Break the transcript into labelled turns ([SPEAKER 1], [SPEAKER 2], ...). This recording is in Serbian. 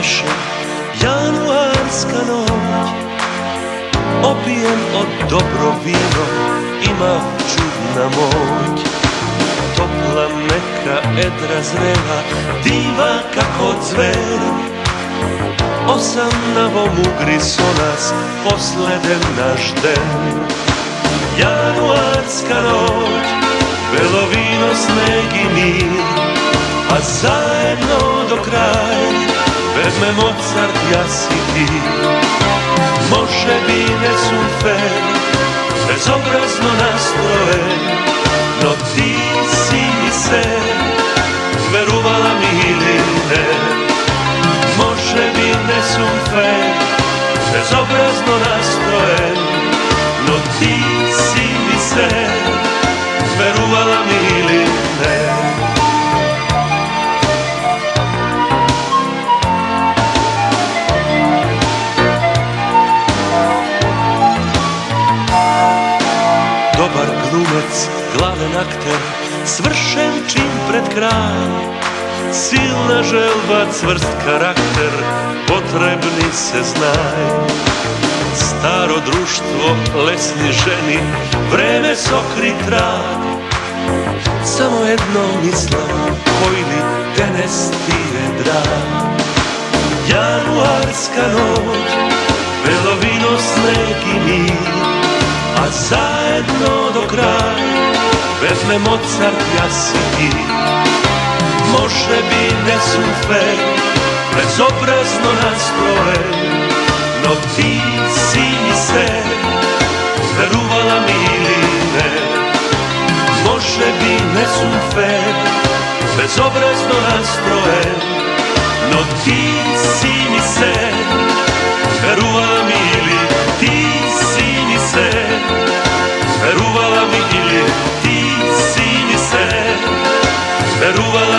[SPEAKER 1] više januarska noć. Opijem od dobro vino, ima čudna moć. Topla, meka, edra, zrela, diva kako cver. Osamnavom ugriso nas posleden naš den. Januarska noć, belo vino, sneg i mir, a zajedno do kraja Vedme Mozart, ja si ti. Može bi ne sunfer, bezobrazno nastrojen, no ti si mi se verovala mi ili ne. Može bi ne sunfer, bezobrazno nastrojen, no ti si mi se verovala mi ili ne. Dobar glumec, glaven akter, svršen čin pred kraj. Silna želba, cvrst karakter, potrebni se znaj. Staro društvo, lesni ženi, vreme sokri trag. Samo jedno mislim, pojli denes ti je drag. Januarska noć, belo vino, sneg i mir, a zajedno do kraja Vedme Mozart, ja si ti. Može bi ne sunfer, bezobrazno nastrojen, no ti si mi se verovala mi ili ne. Može bi ne sunfer, bezobrazno nastrojen, no ti si mi se verovala mi ili ti si mi se verovala mi ili ti si mi se verovala